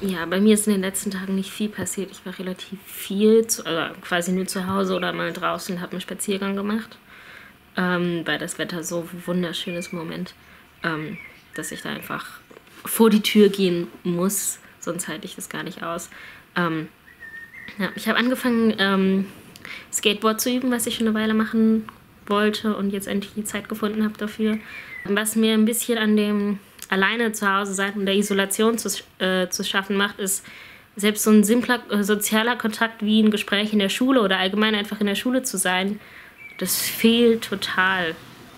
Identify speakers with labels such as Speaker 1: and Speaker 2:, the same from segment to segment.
Speaker 1: Ja, bei mir ist in den letzten Tagen nicht viel passiert. Ich war relativ viel, quasi nur zu Hause oder mal draußen und habe einen Spaziergang gemacht, weil das Wetter so wunderschön ist im Moment, dass ich da einfach vor die Tür gehen muss, sonst halte ich das gar nicht aus. Ja, ich habe angefangen, Skateboard zu üben, was ich schon eine Weile machen wollte und jetzt endlich die Zeit gefunden habe dafür. Was mir ein bisschen an dem alleine zu Hause sein und der Isolation zu schaffen macht, ist selbst so ein simpler sozialer Kontakt wie ein Gespräch in der Schule oder allgemein einfach in der Schule zu sein, das fehlt total.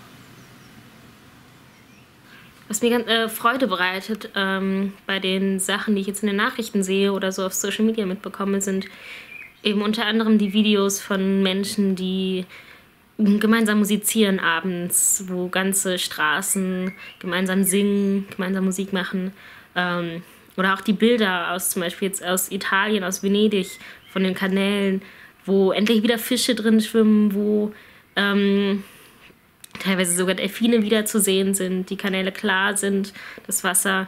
Speaker 1: Was mir ganz Freude bereitet bei den Sachen, die ich jetzt in den Nachrichten sehe oder so auf Social Media mitbekomme, sind eben unter anderem die Videos von Menschen, die gemeinsam musizieren abends, wo ganze Straßen gemeinsam singen, gemeinsam Musik machen. Oder auch die Bilder aus zum Beispiel jetzt aus Italien, aus Venedig, von den Kanälen, wo endlich wieder Fische drin schwimmen, wo teilweise sogar Delfine wieder zu sehen sind, die Kanäle klar sind, das Wasser.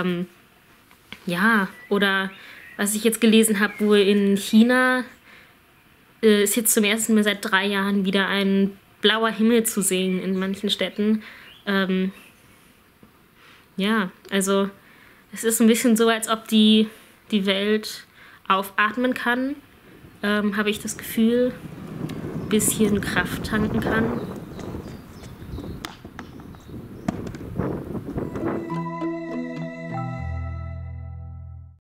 Speaker 1: Ja, oder was ich jetzt gelesen habe, wo in China ist jetzt zum ersten Mal seit 3 Jahren wieder ein blauer Himmel zu sehen in manchen Städten. Ja, also es ist ein bisschen so, als ob die Welt aufatmen kann, habe ich das Gefühl, ein bisschen Kraft tanken kann.